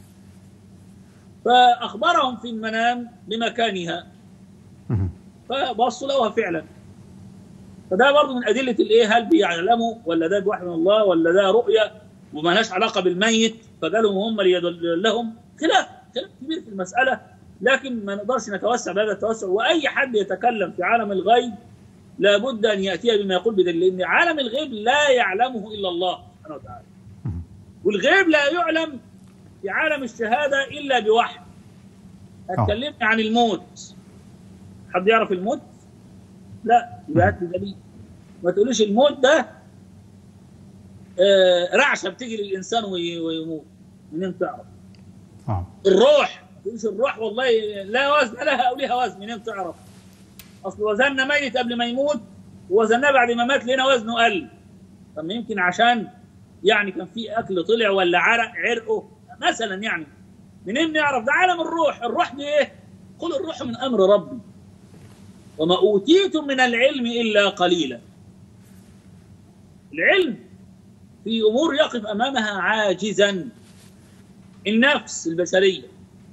فاخبرهم في المنام بمكانها فبصوا لقوها فعلا. فده برضه من ادله الايه، هل بيعلموا ولا ده بوحي من الله ولا ده رؤيه وما لهاش علاقه بالميت فجالهم هم ليدل لهم. خلاف خلاف كبير في المساله، لكن ما نقدرش نتوسع بهذا التوسع. واي حد يتكلم في عالم الغيب لابد ان ياتي بما يقول بدليل، لان عالم الغيب لا يعلمه الا الله سبحانه وتعالى، والغيب لا يعلم في عالم الشهاده الا بوحي. اتكلمنا عن الموت، حد يعرف الموت؟ لا، يبقى هات لي دليل. ما تقوليش الموت ده آه رعشه بتيجي للانسان ويموت، منين تعرف؟ اه الروح، ما تقوليش الروح والله لا وزن لها او لها وزن، منين تعرف؟ اصل وزننا ميت قبل ما يموت ووزناه بعد ما مات لقينا وزنه قل. طب يمكن عشان يعني كان في اكل طلع ولا عرق عرقه مثلا يعني. منين نعرف؟ ده عالم الروح. الروح دي ايه؟ قل الروح من امر ربي وما اوتيتم من العلم الا قليلا. العلم في امور يقف امامها عاجزا. النفس البشريه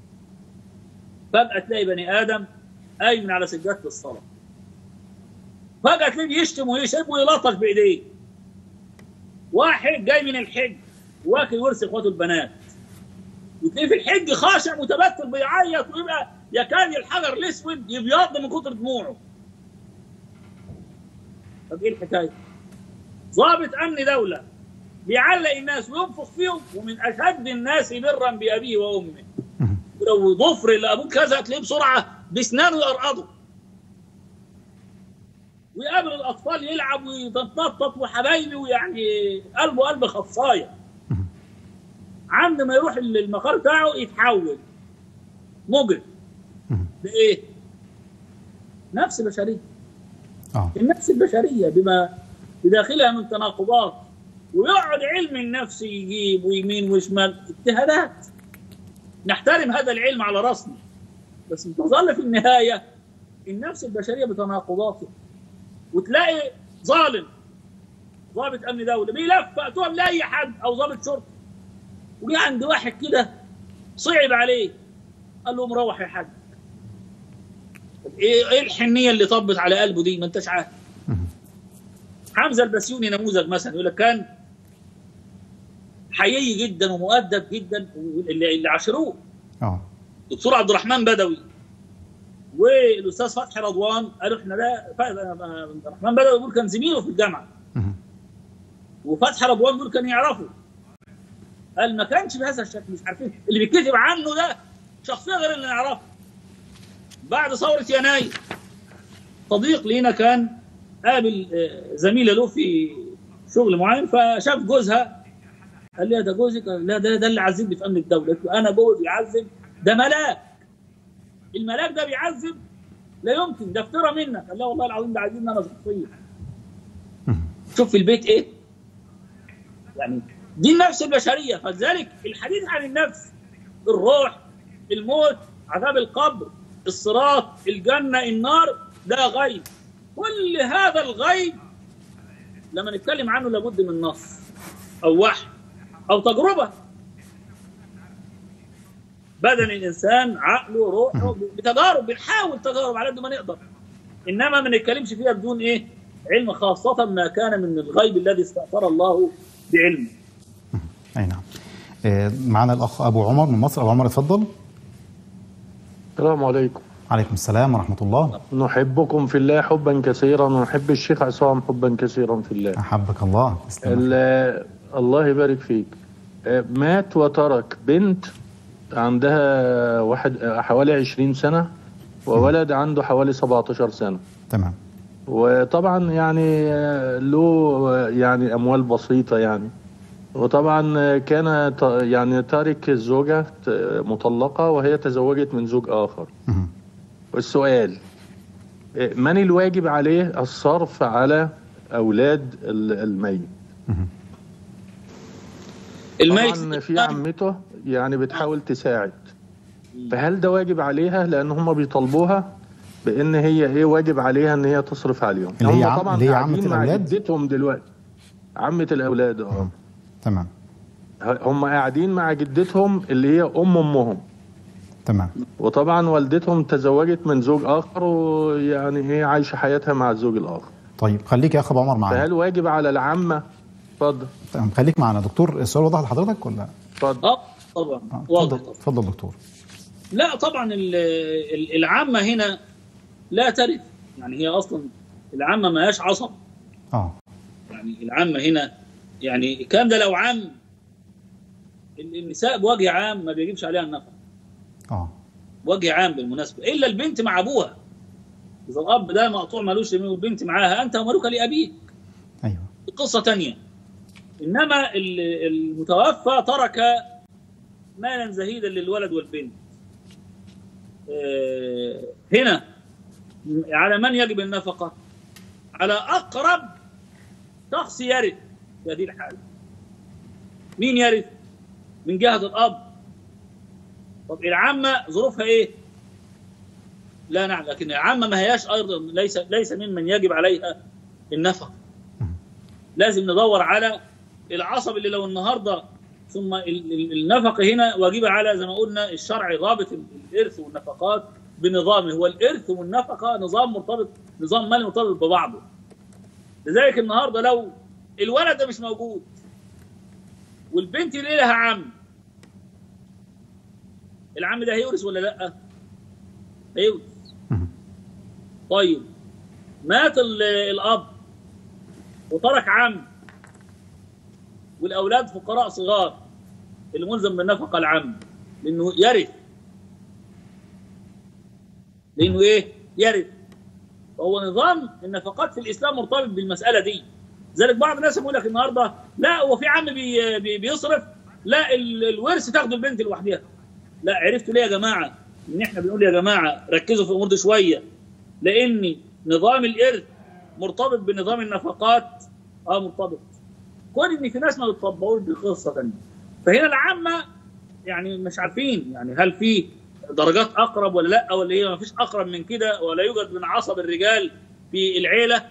فجاه تلاقي بني ادم قايم من على سجاده الصلاه، فجاه تلاقيه بيشتم ويشرب ويلطش بايديه. واحد جاي من الحج واكل ورث اخواته البنات، وتلاقيه في الحج خاشع متبتل بيعيط ويبقى يكاد الحجر الاسود يبيض من كتر دموعه. طب ايه الحكايه؟ ضابط امن دوله بيعلق الناس وينفخ فيهم، ومن اشد الناس برا بابيه وامه. ولو ضفر اللي ابوه كذا تلاقيه بسرعه باسنانه يرقضه. ويقابل الاطفال يلعب ويتنطط وحبايبي، ويعني قلبه قلب خصايه. عندما يروح المقر بتاعه يتحول مجرم. بايه؟ نفس بشريه. اه النفس البشريه بما بداخلها من تناقضات، ويقعد علم النفس يجيب ويمين وشمال اجتهادات. نحترم هذا العلم على راسنا، بس تظل في النهايه النفس البشريه بتناقضاته. وتلاقي ظالم ضابط امن دوله بيلف تهم لاي حد او ضابط شرطه، وجي عند واحد كده صعب عليه قال له مروح يا حاج. ايه ايه الحنيه اللي طبت على قلبه دي؟ ما انتش عارف. حمزه البسيوني نموذج مثلا، يقول لك كان حيي جدا ومؤدب جدا، اللي, اللي عاشروه اه دكتور عبد الرحمن بدوي والاستاذ فتحي رضوان. قالوا احنا ده عبد الرحمن بدوي يقول كان زميله في الجامعه، وفتحي رضوان يقول كان يعرفه. قال ما كانش بهذا الشكل، مش عارفين اللي بيتكتب عنه ده شخصيه غير اللي نعرفه. بعد ثوره يناير صديق لينا كان قابل زميله له في شغل معين، فشاف جوزها قال لي ده جوزك؟ لا ده ده اللي عذبني في امن الدوله. قلت له انا جوزي يعذب؟ ده ملاك. الملاك ده بيعذب؟ لا يمكن، ده افترى منك. قال لا والله العظيم ده عايزني انا شخصيا. شوف في البيت ايه؟ يعني دي النفس البشريه. فلذلك الحديث عن النفس، الروح، الموت، عذاب القبر، الصراط، الجنه، النار، ده غيب. كل هذا الغيب لما نتكلم عنه لابد من نص او وحي او تجربه. بدن الانسان، عقله، روحه، بتجارب، بنحاول تجارب على قد ما نقدر، انما ما نتكلمش فيها بدون ايه؟ علم، خاصه ما كان من الغيب الذي استأثر الله بعلمه. اي نعم. معنا الاخ ابو عمر من مصر. ابو عمر اتفضل. السلام عليكم. عليكم السلام ورحمه الله. نحبكم في الله حبا كثيرا، ونحب الشيخ عصام حبا كثيرا في الله. احبك الله. الله يبارك فيك. مات وترك بنت عندها واحد حوالي عشرين سنة وولد عنده حوالي سبعتاشر سنة. تمام. وطبعا يعني له يعني أموال بسيطة يعني، وطبعا كان يعني تارك الزوجة مطلقة وهي تزوجت من زوج آخر. والسؤال، من الواجب عليه الصرف على أولاد الميت؟ الميت طبعا في عمته يعني بتحاول تساعد، فهل ده واجب عليها؟ لأن هم بيطالبوها بأن هي إيه واجب عليها أن هي تصرف عليهم. اللي هي هم طبعا اللي هي قاعدين عمة مع الأولاد جدتهم دلوقتي، عمة الأولاد. اه تمام. هم قاعدين مع جدتهم اللي هي أم أمهم. تمام. وطبعا والدتهم تزوجت من زوج آخر، ويعني هي عايشة حياتها مع الزوج الآخر. طيب خليك يا أخ أبو عمر معانا. فهل واجب على العمة؟ اتفضل. تمام خليك معانا دكتور. السؤال واضح لحضرتك ولا؟ اتفضل. اه طبعا آه، واضح. اتفضل اتفضل دكتور. لا طبعا ال- ال- العامة هنا لا ترث، يعني هي أصلا العامة ما هياش عصب. اه يعني العامة هنا يعني الكلام ده لو عام، النساء بوجه عام ما بيجيبش عليها النفقة. اه وجه عام بالمناسبة، إلا البنت مع أبوها. إذا الأب ده مقطوع مالوش يمين والبنت معاها، أنت ومالك لأبيك. ايوه قصة تانية. إنما ال- المتوفى ترك مالا زهيدا للولد والبنت. آه، هنا على من يجب النفقة؟ على أقرب شخص يرث في هذه الحالة. مين يرث؟ من جهة الأب. طب العامة ظروفها إيه؟ لا نعلم، لكن العامة ما هياش أيضا ليس ليس ممن يجب عليها النفقة. لازم ندور على العصب اللي لو النهارده ثم ال- ال- النفقة هنا واجبة على زي ما قلنا الشرع رابط الإرث والنفقات بنظامه. هو الإرث والنفقة نظام مرتبط، نظام مالي مرتبط ببعضه. لذلك النهارده لو الولد ده مش موجود والبنت اللي لها عم، العم ده هيورث ولا لا؟ هيورث. طيب مات ال- الأب وترك عم والأولاد فقراء صغار، اللي ملزم بالنفقة العم لأنه يرث. لأنه إيه؟ يرث. فهو نظام النفقات في الإسلام مرتبط بالمسألة دي. لذلك بعض الناس يقول لك النهارده لا هو في عم بي بي بيصرف، لا ال- الورث تاخده البنت لوحدها. لا، عرفتوا ليه يا جماعة؟ إن إحنا بنقول يا جماعة ركزوا في الأمور دي شوية، لأن نظام الإرث مرتبط بنظام النفقات. اه مرتبط. كون ان في ناس ما بتطبقوش دي قصه ثانيه. فهنا العامه يعني مش عارفين يعني هل في درجات اقرب ولا لا، ولا هي ما فيش اقرب من كده، ولا يوجد من عصب الرجال في العيله.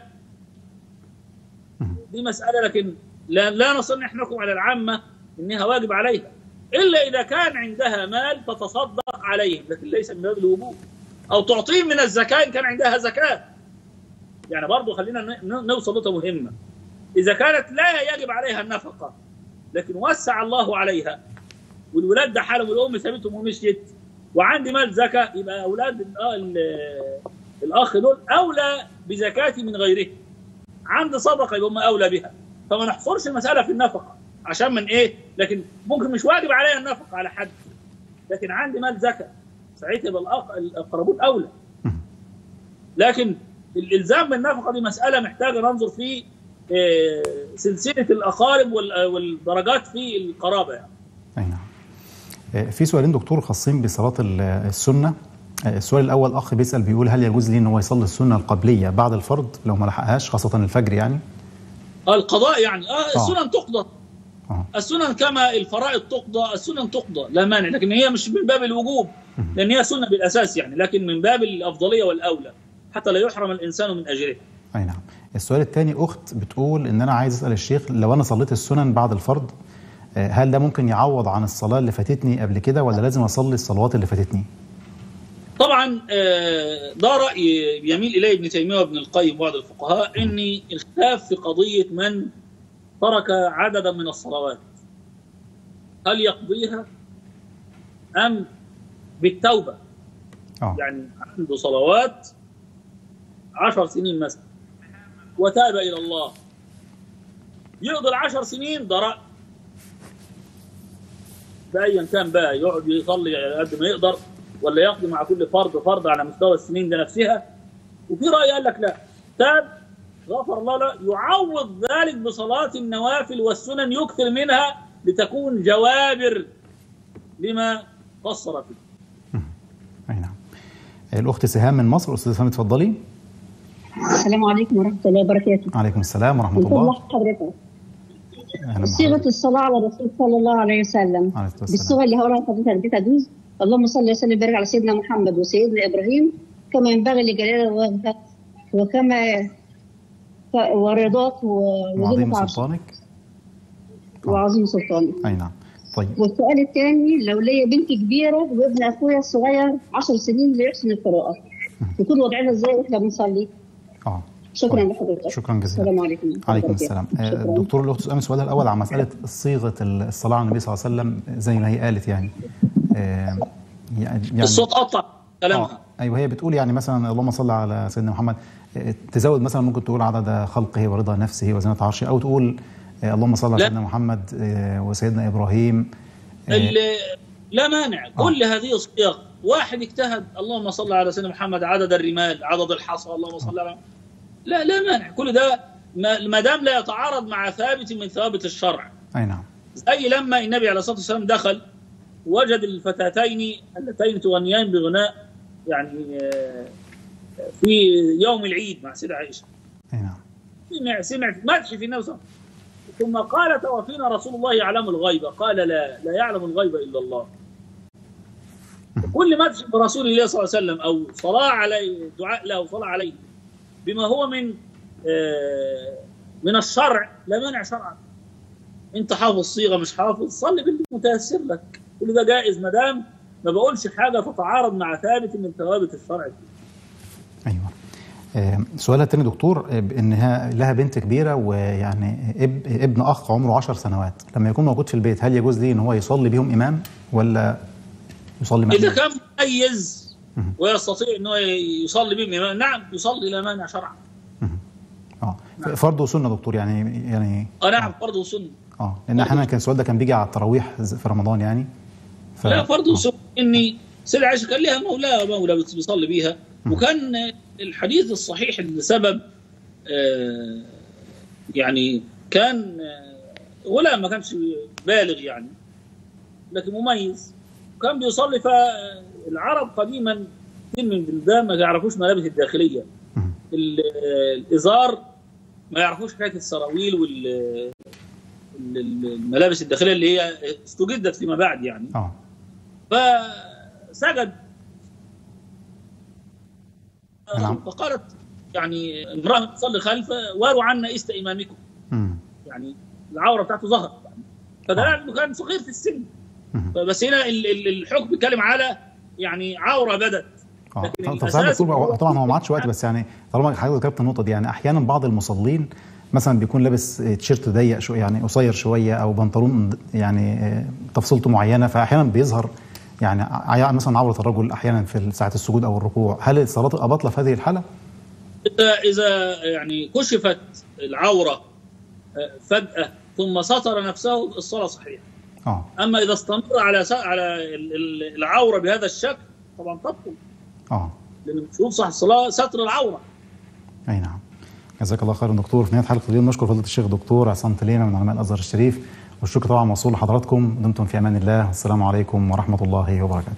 دي مساله، لكن لا لا نستطيع ان نحكم على العامه انها واجب عليها الا اذا كان عندها مال تتصدق عليه، لكن ليس من باب الوجوب. او تعطيه من الزكاه ان كان عندها زكاه. يعني برضه خلينا ن- نوصل نقطه مهمه. إذا كانت لا يجب عليها النفقة لكن وسع الله عليها والولاد ده حالهم والأم سابتهم ومشيت وعندي مال زكاة، يبقى أولاد الأخ دول أولى بزكاة من غيره. عند صدقة يبقى هم أولى بها. فما نحصرش المسألة في النفقة عشان من إيه؟ لكن ممكن مش واجب عليها النفقة على حد، لكن عندي مال زكاة ساعتها يبقى الأخ الأقربون أولى. لكن الإلزام بالنفقة دي مسألة محتاجة ننظر في سلسلة الأقارب والدرجات في القرابة يعني. أي نعم. في سؤالين دكتور خاصين بصلاة السنة. السؤال الأول أخ بيسأل بيقول هل يجوز لي إن هو يصلي السنة القبلية بعد الفرض لو ما لحقهاش خاصة الفجر يعني؟ القضاء يعني اه السنن آه. تقضى. آه. السنن كما الفرائض تقضى، السنن تقضى لا مانع، لكن هي مش من باب الوجوب لأن هي سنة بالأساس يعني، لكن من باب الأفضلية والأولى حتى لا يحرم الإنسان من أجره. أي نعم. السؤال الثاني أخت بتقول إن أنا عايز أسأل الشيخ لو أنا صليت السنن بعد الفرض هل ده ممكن يعوض عن الصلاة اللي فاتتني قبل كده ولا لازم أصلي الصلوات اللي فاتتني؟ طبعا ده رأي يميل إليه ابن تيمية وابن القيم وبعض الفقهاء، إن الخلاف في قضية من ترك عددا من الصلوات هل يقضيها أم بالتوبة. أوه. يعني عنده صلوات عشر سنين مثلا وتاب إلى الله، يقضي العشر سنين ده رأي بأيا كان بقى، يقعد يصلي على قد ما يقدر ولا يقضي مع كل فرض فرض على مستوى السنين ده نفسها. وفي رأي قال لك لا، تاب غفر الله له، يعوض ذلك بصلاة النوافل والسنن يكثر منها لتكون جوابر لما قصر فيه. أي نعم. الأخت سهام من مصر. أستاذ سهام اتفضلي. السلام عليكم ورحمة الله وبركاته. عليكم السلام ورحمة الله. حضرتك صيغة الصلاة على الرسول صلى الله عليه وسلم بالصيغة اللي هقولها لحضرتك دي تجوز؟ اللهم صل وسلم وبارك على سيدنا محمد وسيدنا إبراهيم كما ينبغي لجلال وجهك وكما ورضاك وعظيم سلطانك. وعظيم سلطانه. اي نعم. طيب. والسؤال الثاني، لو ليا بنت كبيره وابن اخويا الصغير عشر سنين لا يحسن القراءه، يكون وضعنا ازاي واحنا بنصلي؟ اه شكرا لحضرتك. شكرا جزيلا. السلام عليكم. عليكم السلام. الدكتور الاخت سؤال سؤالها الاول عن مساله صيغه الصلاه على النبي صلى الله عليه وسلم زي ما هي قالت يعني. آه يعني الصوت قطع كلامها. آه ايوه، هي بتقول يعني مثلا اللهم صل على سيدنا محمد، تزود مثلا ممكن تقول عدد خلقه ورضا نفسه وزنة عرشه، او تقول آه اللهم صل على سيدنا محمد آه وسيدنا ابراهيم. آه لا مانع. كل آه. هذه الصيغ، واحد اجتهد اللهم صل على سيدنا محمد عدد الرمال، عدد الحصى، اللهم صل على، لا لا مانع. كل ده ما دام لا يتعارض مع ثابت من ثوابت الشرع. اي نعم. زي لما النبي عليه الصلاه والسلام دخل وجد الفتاتين اللتين تغنيان بغناء يعني في يوم العيد مع سيدة عائشه. اي نعم. سمع سمع مدح في النبي صلى الله عليه وسلم، ثم قالت وفينا رسول الله يعلم الغيب، قال لا لا يعلم الغيب الا الله. كل مدح برسول الله صلى الله عليه وسلم او صلاه عليه، دعاء له وصلاه عليه بما هو من آه من الشرع لا مانع شرعا. انت حافظ صيغه مش حافظ، صلي باللي متيسر لك، كل ده جائز ما دام ما بقولش حاجه تتعارض مع ثابت من ثوابت الشرع. ايوه. آه سؤالها الثاني دكتور، انها لها بنت كبيره ويعني اب ابن اخ عمره عشر سنوات، لما يكون موجود في البيت هل يجوز ليه ان هو يصلي بيهم امام ولا يصلي مع اذا كان مميز ويستطيع انه يصلي بهم امام، نعم يصلي لا مانع شرعا. اه نعم. فرض وسنه دكتور يعني يعني اه نعم فرض وسنه. اه لان احيانا كان السؤال ده كان بيجي على التراويح في رمضان يعني. ف... لا فرض وسنه. اني سيدة عائشه كان لها مولاه مولاه بيصلي بيها، وكان الحديث الصحيح لسبب آه يعني كان آه غلام ما كانش بالغ يعني لكن مميز، وكان بيصلي. فالعرب قديما كثير من البلدان ما يعرفوش ملابس الداخليه، الازار ما يعرفوش حكايه السراويل والملابس الداخليه اللي هي استجدت فيما بعد يعني. اه فسجد نعم. فقالت يعني امراه تصلي خلفه واروا عنا است امامكم. مم. يعني العوره بتاعته ظهرت يعني. فده انه كان صغير في السن. بس هنا الحكم بيتكلم على يعني عوره بدت. اه طبعا طبعا هو ما عادش وقت، بس يعني طالما حضرتك ذكرت النقطه دي، يعني احيانا بعض المصلين مثلا بيكون لابس تيشيرت ضيق شويه يعني قصير شويه، او بنطلون يعني تفصيلته معينه، فاحيانا بيظهر يعني مثلا عوره الرجل احيانا في ساعه السجود او الركوع. هل الصلاه تبقى باطله في هذه الحاله؟ اذا اذا يعني كشفت العوره فجاه ثم ستر نفسه الصلاه صحيحه. اه اما اذا استمر على على العوره بهذا الشكل طبعا تبطل. اه لان المفروض صح الصلاه ستر العوره. اي نعم. جزاك الله خيرا دكتور. في نهايه حلقه اليوم نشكر فضيله الشيخ دكتور عصام تليمه من علماء الازهر الشريف، والشكر طبعا موصول لحضراتكم. دمتم في امان الله، والسلام عليكم ورحمه الله وبركاته.